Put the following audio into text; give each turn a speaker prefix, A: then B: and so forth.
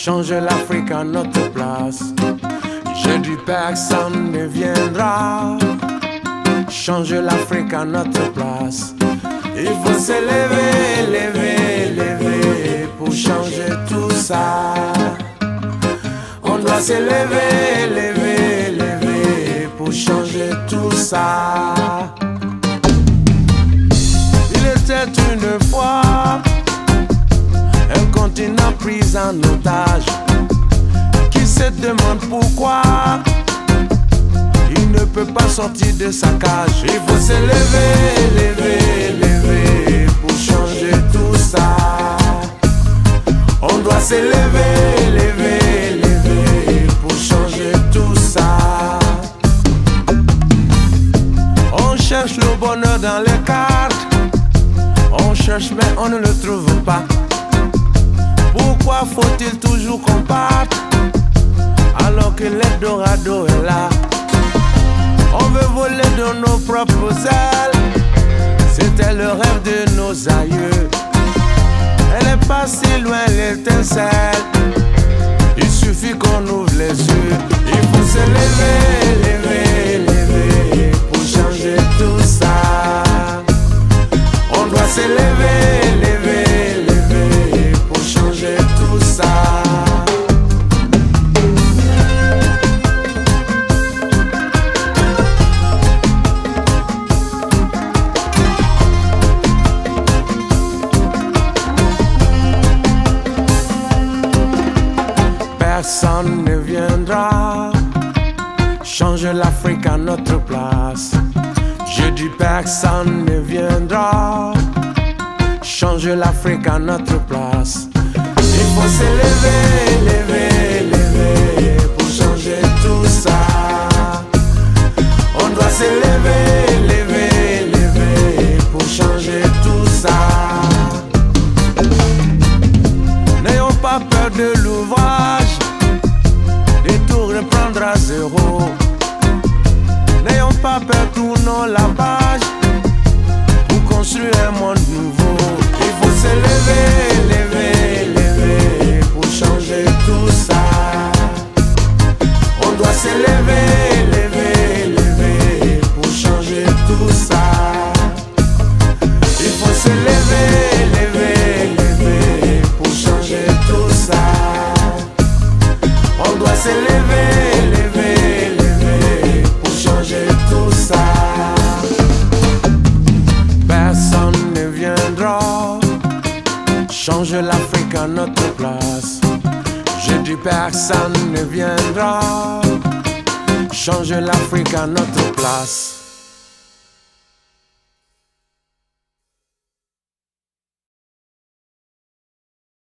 A: change l'Afrique à notre place. Je dis personne ne viendra changer l'Afrique à notre place. Il faut se lever, lever, lever pour changer tout ça. On doit se lever, lever, lever pour changer tout ça. Il était une fois un continent pris en otage qui se demande pourquoi il ne peut pas sortir de sa cage. Il faut se lever, lever, lever pour changer tout ça. On doit se lever, lever, lever pour changer tout ça. On cherche le bonheur dans les cartes. On cherche mais on ne le trouve pas. Pourquoi faut-il toujours qu'on parte alors que l'Eldorado est là? On veut voler de nos propres ailes. C'était le rêve de nos aïeux. Elle est pas si loin l'étincelle. Il suffit qu'on ouvre les yeux. Il faut se lever, lever, lever pour changer tout ça. On doit se lever, lever, lever pour changer tout ça. Personne ne viendra changer l'Afrique à notre place. Je dis personne ne viendra changer l'Afrique à notre place. Il faut se lever, lever, lever pour changer tout ça. On doit se lever, lever, lever pour changer tout ça. N'ayons pas peur de l'ouvrage, tout reprendre à zéro. N'ayons pas peur, tournons la page pour construire un monde nouveau. Il faut se lever, lever, lever pour changer tout ça. On doit se lever, lever, lever pour changer tout ça. Il faut se lever, lever, lever pour changer tout ça. On doit se lever, lever, lever pour changer tout ça. Personne ne viendra changer l'Afrique à notre place. Je dis personne ne viendra changer l'Afrique à notre place.